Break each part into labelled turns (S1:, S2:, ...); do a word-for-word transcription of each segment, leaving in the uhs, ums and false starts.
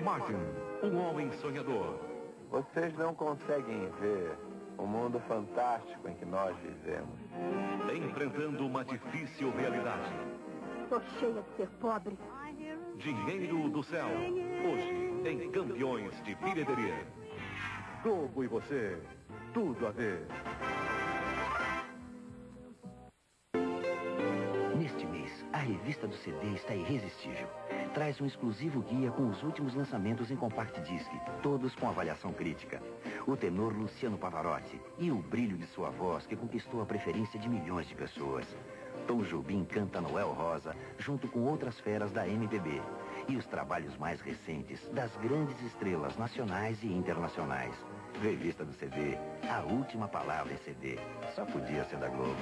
S1: Martin, um homem sonhador.
S2: Vocês não conseguem ver o mundo fantástico em que nós vivemos.
S1: Enfrentando uma difícil realidade.
S3: Estou cheia de ser pobre.
S1: Dinheiro do Céu. Hoje, em Campeões de Bilheteria. Globo e você, tudo a ver.
S4: Neste mês, a revista do C D está irresistível. Traz um exclusivo guia com os últimos lançamentos em compact disc, todos com avaliação crítica. O tenor Luciano Pavarotti e o brilho de sua voz que conquistou a preferência de milhões de pessoas. Tom Jobim canta Noel Rosa junto com outras feras da M P B. E os trabalhos mais recentes das grandes estrelas nacionais e internacionais. Revista do C D, a última palavra em C D. Só podia ser da Globo.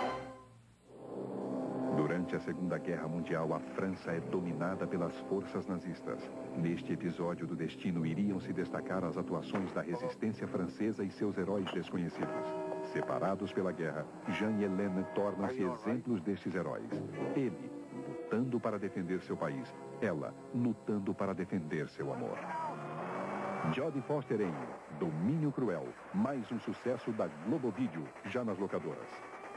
S5: Durante a Segunda Guerra Mundial, a França é dominada pelas forças nazistas. Neste episódio do Destino iriam se destacar as atuações da resistência francesa e seus heróis desconhecidos. Separados pela guerra, Jean e Helene tornam-se exemplos destes heróis. Ele, lutando para defender seu país. Ela, lutando para defender seu amor. Jodie Foster em Domínio Cruel. Mais um sucesso da Globo Vídeo, já nas locadoras.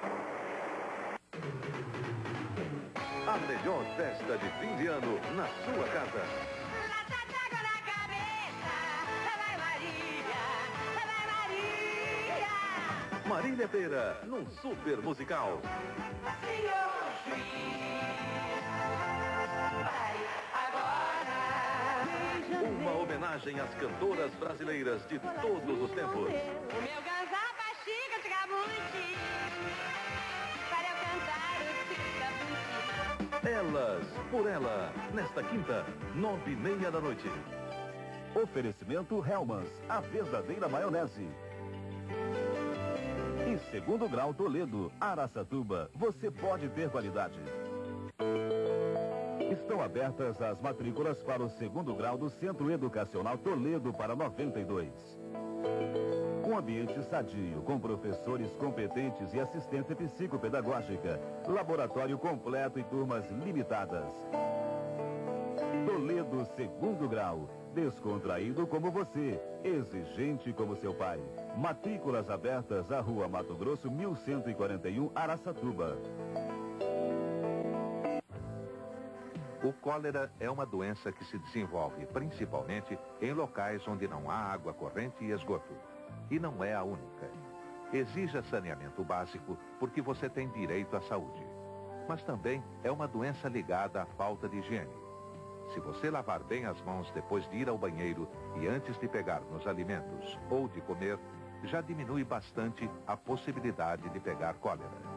S1: A melhor festa de fim de ano na sua casa. Marília Pêra, num super musical. Uma homenagem às cantoras brasileiras de todos os tempos.
S6: O meu ganzapa chica de gabuti, para eu cantar o tica-buti.
S1: Elas, por ela, nesta quinta, nove e meia da noite. Oferecimento Hellmann's, a verdadeira maionese. E Segundo Grau Toledo, Araçatuba, você pode ter qualidade. Estão abertas as matrículas para o segundo grau do Centro Educacional Toledo para noventa e dois. Com ambiente sadio, com professores competentes e assistência psicopedagógica, laboratório completo e turmas limitadas. Toledo Segundo Grau, descontraído como você, exigente como seu pai. Matrículas abertas à Rua Mato Grosso, mil cento e quarenta e um, Araçatuba.
S7: O cólera é uma doença que se desenvolve principalmente em locais onde não há água corrente e esgoto. E não é a única. Exija saneamento básico porque você tem direito à saúde. Mas também é uma doença ligada à falta de higiene. Se você lavar bem as mãos depois de ir ao banheiro e antes de pegar nos alimentos ou de comer, já diminui bastante a possibilidade de pegar cólera.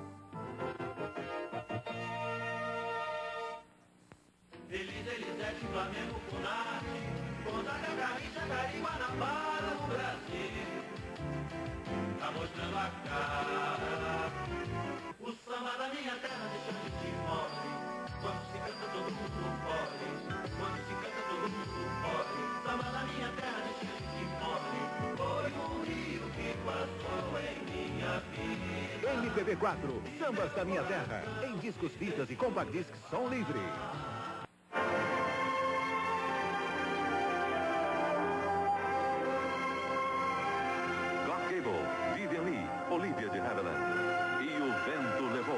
S8: Feliz Elisete, Flamengo, Funarte, Gonzaga, Garrincha, Cariguana para o Brasil. Tá mostrando a cara, o samba da minha terra deixando de mole. Quando se canta todo mundo pode, quando se canta todo mundo pode. Samba da minha terra deixando de mole. Foi um rio que passou em minha vida.
S1: M P B quatro, Sambas da Minha Terra, em discos, fitas e compact discs som livre. Vivian Lee, Olivia de Havilland. E o vento levou.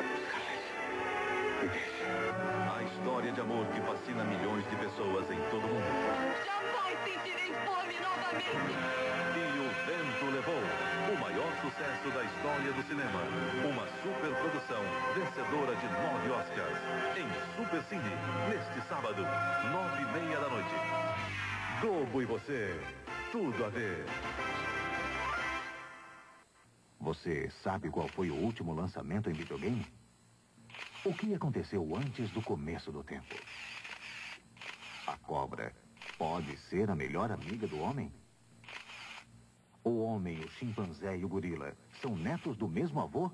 S1: A história de amor que fascina milhões de pessoas em todo o mundo.
S6: Jamais sentirei fome novamente.
S1: E o vento levou. O maior sucesso da história do cinema. Uma superprodução vencedora de nove Oscars. Em Supercine, neste sábado, nove e meia da noite. Globo e você, tudo a ver.
S4: Você sabe qual foi o último lançamento em videogame? O que aconteceu antes do começo do tempo? A cobra pode ser a melhor amiga do homem? O homem, o chimpanzé e o gorila são netos do mesmo avô?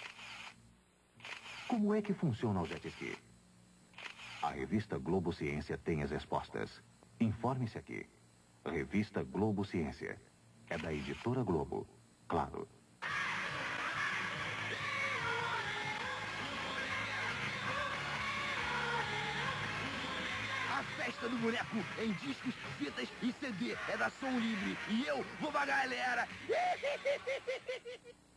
S4: Como é que funciona o jet ski? A revista Globo Ciência tem as respostas. Informe-se aqui. Revista Globo Ciência. É da editora Globo. Claro.
S8: A
S9: festa do boneco em discos, fitas e C D. É da Som Livre. E eu vou pra galera.